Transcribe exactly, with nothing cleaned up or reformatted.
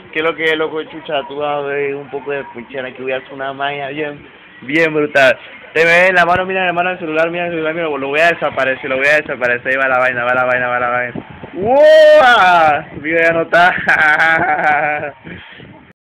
¿Qué es lo que es, loco, chucha? Tú vas a ver un poco de puchera que voy a hacer una magia bien, bien brutal. Te ves en la mano, mira en la mano del celular, mira el celular, mira, lo voy a desaparecer, lo voy a desaparecer, ahí va la vaina, va la vaina, va la vaina. ¡Wow! Mi video ya no está.